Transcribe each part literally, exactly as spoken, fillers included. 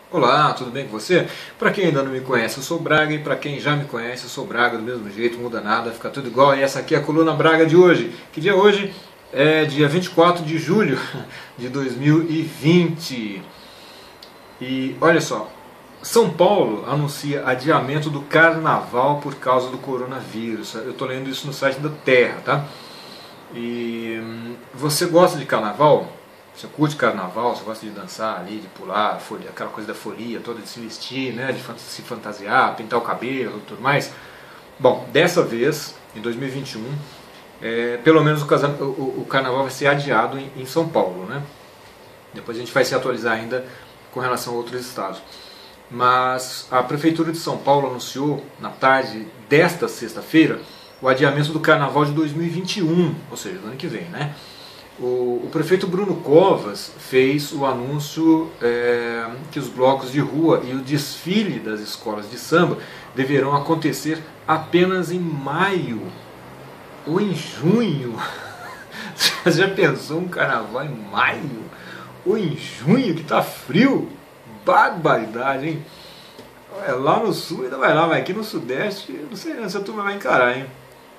Olá, tudo bem com você? Para quem ainda não me conhece, eu sou Braga, e para quem já me conhece, eu sou Braga do mesmo jeito, não muda nada, fica tudo igual. E essa aqui é a Coluna Braga de hoje. Que dia é hoje? É dia vinte e quatro de julho de dois mil e vinte. E olha só, São Paulo anuncia adiamento do carnaval por causa do coronavírus. Eu estou lendo isso no site da Terra, tá? E hum, você gosta de carnaval? Você curte carnaval, você gosta de dançar ali, de pular, folia, aquela coisa da folia toda, de se vestir, né, de se fantasiar, pintar o cabelo e tudo mais. Bom, dessa vez, em dois mil e vinte e um, é, pelo menos o, casa, o, o carnaval vai ser adiado em, em São Paulo, né? Depois a gente vai se atualizar ainda com relação a outros estados. Mas a Prefeitura de São Paulo anunciou, na tarde desta sexta-feira, o adiamento do carnaval de dois mil e vinte e um, ou seja, do ano que vem, né? O, o prefeito Bruno Covas fez o anúncio é, que os blocos de rua e o desfile das escolas de samba deverão acontecer apenas em maio ou em junho. Você já pensou um carnaval em maio ou em junho, que tá frio? Barbaridade, hein? Olha, lá no sul ainda vai lá, mas aqui no sudeste, não sei se a turma vai encarar, hein?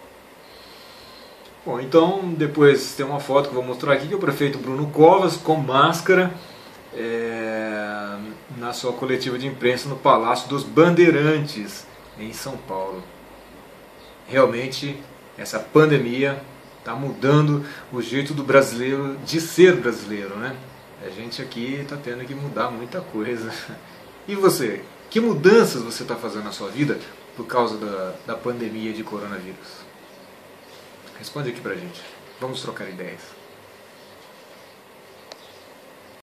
Bom, então depois tem uma foto que eu vou mostrar aqui, que é o prefeito Bruno Covas com máscara é, na sua coletiva de imprensa no Palácio dos Bandeirantes, em São Paulo. Realmente essa pandemia está mudando o jeito do brasileiro de ser brasileiro, né? A gente aqui está tendo que mudar muita coisa. E você? Que mudanças você está fazendo na sua vida por causa da, da pandemia de coronavírus? Responde aqui pra gente. Vamos trocar ideias.